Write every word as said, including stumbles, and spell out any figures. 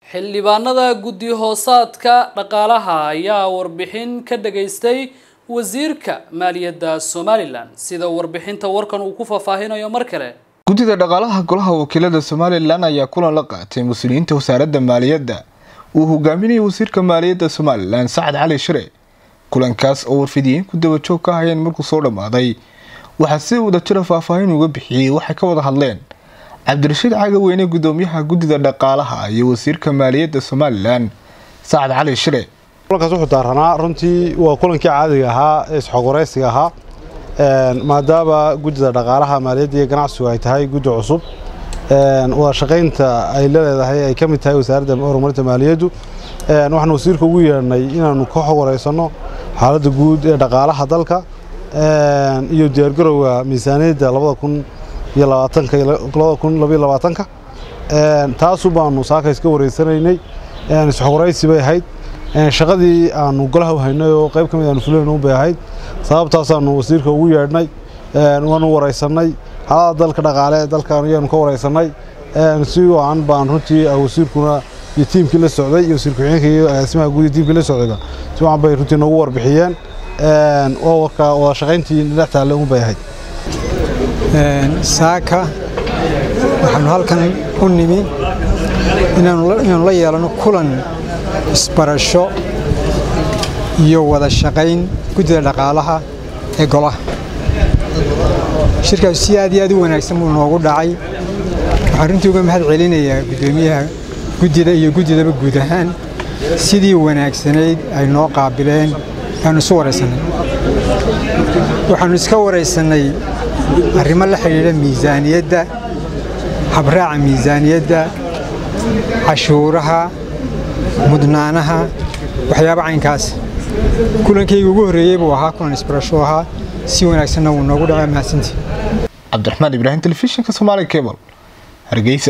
Xildhibaanada gudi hoosaadka dhaqaalaha ayaa warbixin ka dhagaystay wasiirka maaliyada Somaliland sida warbixinta warkan uu ku faahfaahinayo mar kale. Gudida dhaqaalaha golaha wakiilada Somaliland ayaa kulan la qaatay mas'uuliyiinta wasaaradda maaliyada uu hogaaminayay wasiirka maaliyada Somaliland Saad Cali Shire. Kulankaas oo warfidiyeen ku daba joog ka hayeen markuu soo dhamaaday waxa si wada jir faahfaahin uga bixiyay waxa ka wada hadleen Cabdirashiid Cagaweyne gudoomiyaha gudida dhaqaalaha iyo wasiirka maaliyada Somaliland Saad Cali Shire. kulankaas wuxuu daaranaa runtii waa kulankii caadiga ahaa ee isxogoreysiga ahaa een maadaama gudida dhaqaalaha maaliyada iyo ganacsigu ay tahay gudi cusub een wada shaqeynta ay leedahay ay kamid tahay wasaaradda horumarinta maaliyadu een waxaan wasiirka ugu yeernay inaanu ka xogoreysano xaaladda guud ee dhaqaalaha dalka een iyo diyaar garowga miisaaniyadda labada kun iyo labaatanka labada kun iyo labaatanka een taas u baanu saaka iska wareysanaynay een isxogoreysi bay ahayd een shaqadii aanu golaha u haynay oo qayb kamid ah fuleen u baahayd sababtaas aanu wasiirka ugu yeernay een waanu wareysanay xaaladda dalka dhaqaale dalka aanu ka wareysanay een si aan baan runtii wasiirkuna iyo tiimkii la socday iyo wasiirka xigeenka iyo asmaha guud tiimkii la socday si aan bay runtii nagu warbixiyeen een oo warka wada shaqeyntii la taale u baahayd een saaka waxaan halkan u nimi inaan la yeelano kulan isbarasho iyo wada shaqeyn gudida dhaqaalaha ee golaha shirkaas si aad iyo aad u wanaagsan uu noogu dhacay waxaan runtii uga mahad celinayaa gudoomiyaha gudida iyo gudidaba guud ahaan sidii wanaagsaneyd ay noo qaabileen aanu isu wareysanay waxaanu iska wareysanay arrimo la xiriira miisaaniyadda habraaca miisaaniyadda cashuuraha mudnaanaha waxyaabo caynkaas kulankayga ugu horeeyay buu ahaa kulan isbarasho ahaa si wanaagsan uu noogu dhacay mahadsantii Cabdiraxmaan Ibrahim telefishinka Somali Cable Hargeysa.